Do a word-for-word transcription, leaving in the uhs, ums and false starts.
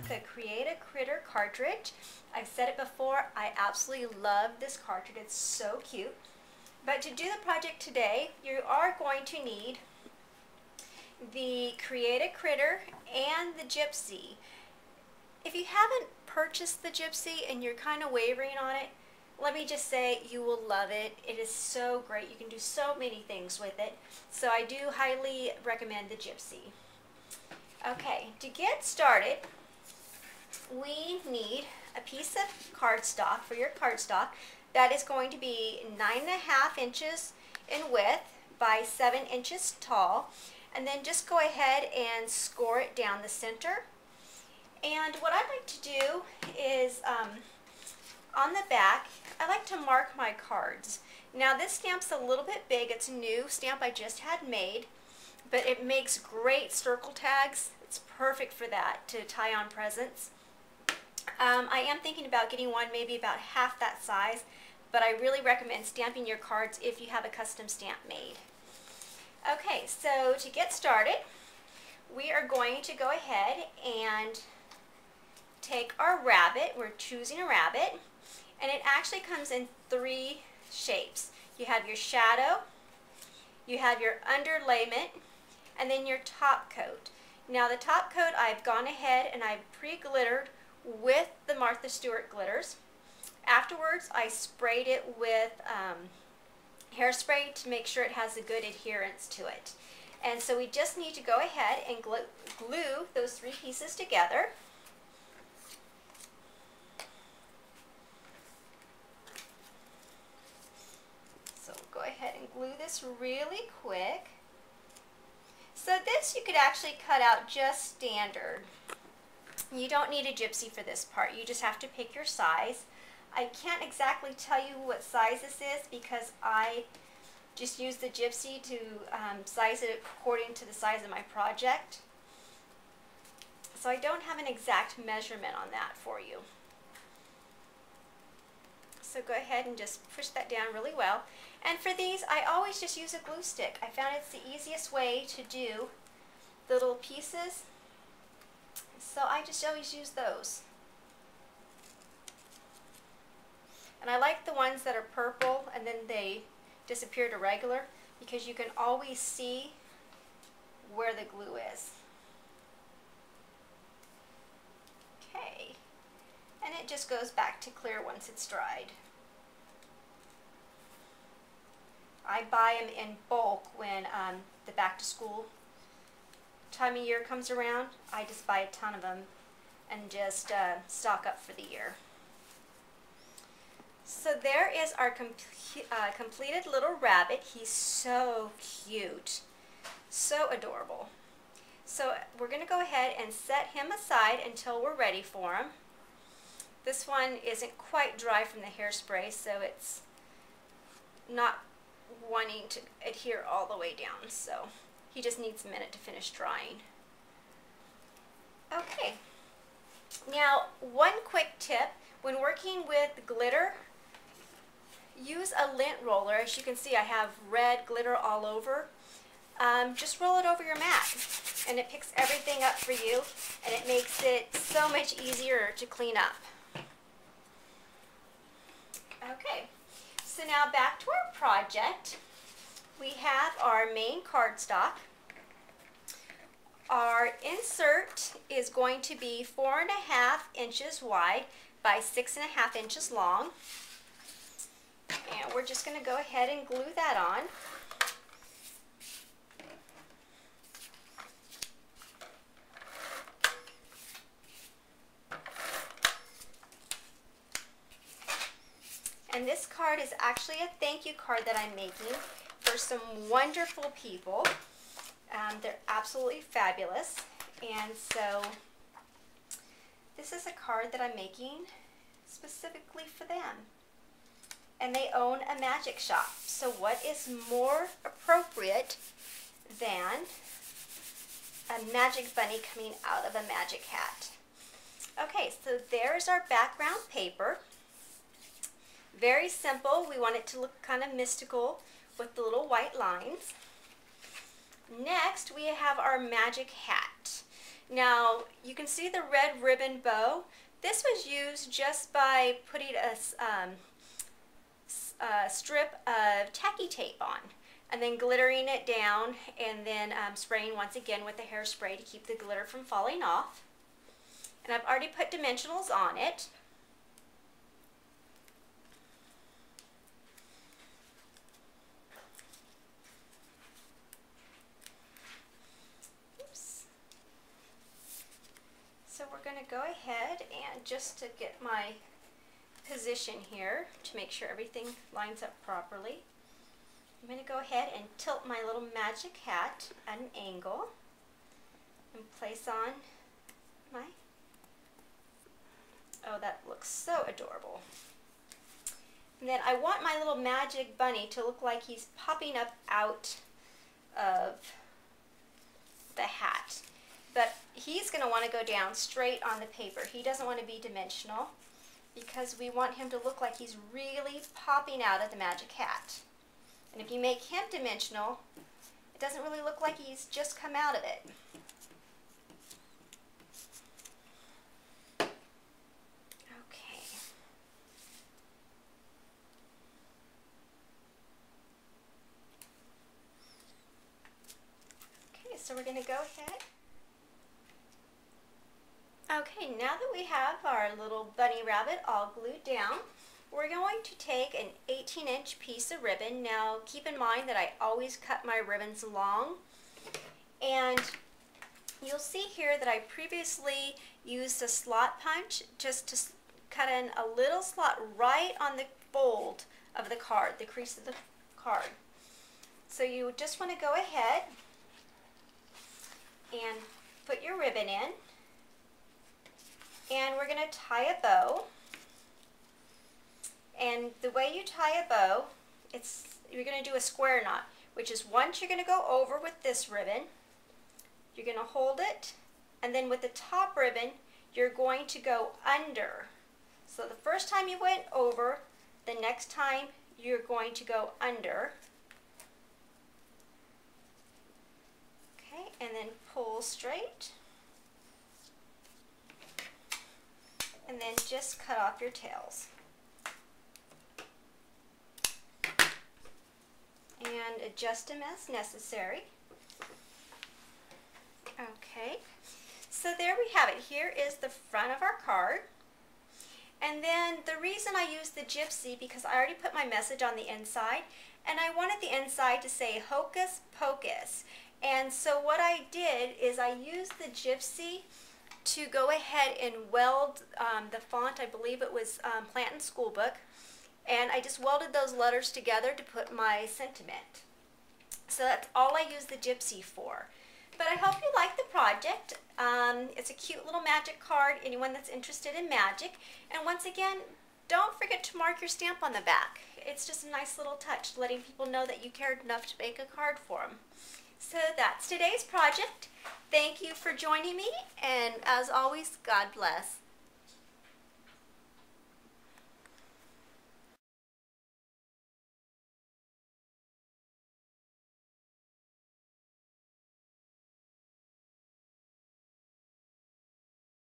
the Create-A-Critter cartridge. I've said it before, I absolutely love this cartridge. It's so cute. But to do the project today, you are going to need the Create-A-Critter and the Gypsy. If you haven't purchased the Gypsy and you're kind of wavering on it, let me just say you will love it. It is so great. You can do so many things with it. So I do highly recommend the Gypsy. Okay, to get started, we need a piece of cardstock for your cardstock that is going to be nine and a half inches in width by seven inches tall. And then just go ahead and score it down the center. And what I like to do is um, on the back, I like to mark my cards. Now this stamp's a little bit big. It's a new stamp I just had made, but it makes great circle tags. It's perfect for that, to tie on presents. Um, I am thinking about getting one maybe about half that size, but I really recommend stamping your cards if you have a custom stamp made. Okay, so to get started, we are going to go ahead and take our rabbit. We're choosing a rabbit, and it actually comes in three shapes. You have your shadow, you have your underlayment, and then your top coat. Now the top coat, I've gone ahead and I've pre-glittered with the Martha Stewart glitters. Afterwards, I sprayed it with um, hairspray to make sure it has a good adherence to it. And so we just need to go ahead and glue, glue those three pieces together. So we'll go ahead and glue this really quick. So this you could actually cut out just standard. You don't need a Gypsy for this part. You just have to pick your size. I can't exactly tell you what size this is because I just use the Gypsy to um, size it according to the size of my project. So I don't have an exact measurement on that for you. So go ahead and just push that down really well. And for these, I always just use a glue stick. I found it's the easiest way to do the little pieces. So I just always use those. And I like the ones that are purple and then they disappear to regular because you can always see where the glue is. Okay. And it just goes back to clear once it's dried. I buy them in bulk when um, the back to school time of year comes around. I just buy a ton of them and just uh, stock up for the year. So there is our com uh, completed little rabbit. He's so cute, so adorable. So we're going to go ahead and set him aside until we're ready for him. This one isn't quite dry from the hairspray, so it's not wanting to adhere all the way down. So he just needs a minute to finish drying. Okay. Now, one quick tip, when working with glitter, use a lint roller. As you can see, I have red glitter all over. Um, just roll it over your mat, and it picks everything up for you, and it makes it so much easier to clean up. Okay, so now back to our project. We have our main cardstock. Our insert is going to be four and a half inches wide by six and a half inches long. And we're just going to go ahead and glue that on. And this card is actually a thank you card that I'm making for some wonderful people. Um, they're absolutely fabulous. And so this is a card that I'm making specifically for them. And they own a magic shop. So what is more appropriate than a magic bunny coming out of a magic hat? Okay, so there's our background paper. Very simple. We want it to look kind of mystical with the little white lines. Next, we have our magic hat. Now you can see the red ribbon bow. This was used just by putting a, um, a strip of tacky tape on and then glittering it down, and then um, spraying once again with the hairspray to keep the glitter from falling off. And I've already put dimensionals on it. Oops. So we're going to go ahead and just to get my position here to make sure everything lines up properly, I'm going to go ahead and tilt my little magic hat at an angle and place on my, oh, that looks so adorable. And then I want my little magic bunny to look like he's popping up out of the hat. But he's going to want to go down straight on the paper. He doesn't want to be dimensional because we want him to look like he's really popping out of the magic hat. And if you make him dimensional, it doesn't really look like he's just come out of it. Okay. Okay, so we're going to go ahead. Okay, now that we have our little bunny rabbit all glued down, we're going to take an eighteen inch piece of ribbon. Now keep in mind that I always cut my ribbons long, and you'll see here that I previously used a slot punch just to cut in a little slot right on the fold of the card, the crease of the card. So you just want to go ahead and put your ribbon in, and we're going to tie a bow. And the way you tie a bow, it's you're going to do a square knot, which is once you're going to go over with this ribbon, you're going to hold it, and then with the top ribbon, you're going to go under. So the first time you went over, the next time you're going to go under. Okay, and then pull straight. And then just cut off your tails. And adjust them as necessary. Okay, so there we have it. Here is the front of our card. And then the reason I use the gypsy, because I already put my message on the inside, and I wanted the inside to say Hocus Pocus. And so what I did is I used the gypsy to go ahead and weld um, the font. I believe it was um, Plantin Schoolbook. And I just welded those letters together to put my sentiment. So that's all I use the gypsy for. But I hope you like the project. Um, it's a cute little magic card, anyone that's interested in magic. And once again, don't forget to mark your stamp on the back. It's just a nice little touch, letting people know that you cared enough to make a card for them. So that's today's project. Thank you for joining me, and as always, God bless.